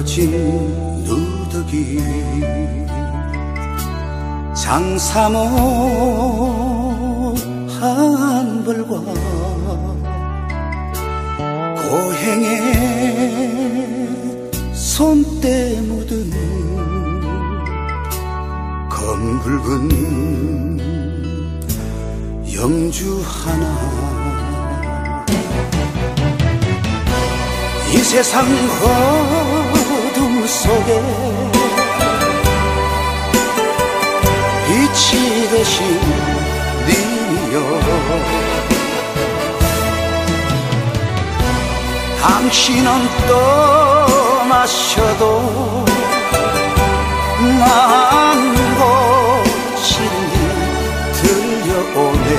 떨어진 누더기 장사모 한 벌과 고행에 손때 묻은 검붉은 염주 하나 이 세상 어둠 속에 빛이 되신 님이여 당신은 떠나셔도 난 고신이 들려오네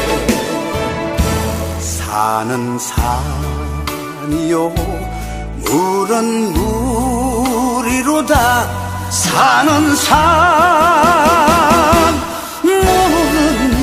산은 산이요 물은 물이로다 산은 산 물은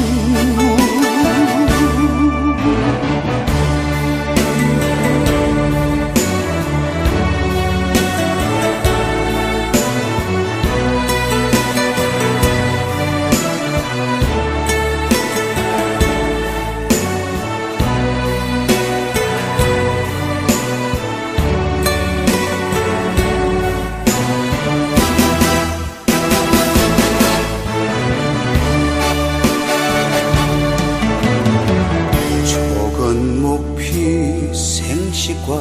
생식과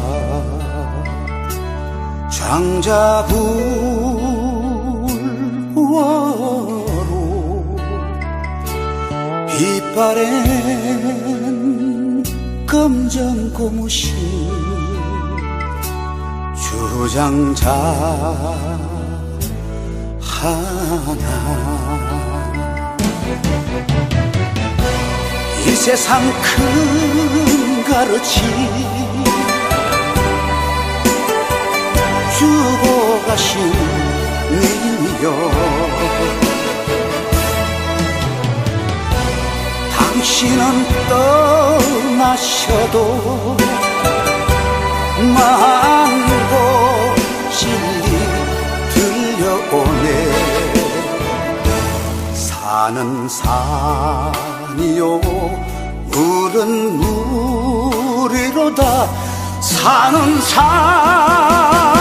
장자불화로 빛바랜 검정 고무신 주장자 하나 이 세상 큰 가르침 주고 가신 님이여 당신은 떠나셔도 만고 진리 들려오네 산은 산이요 물은 물이로다 산은 산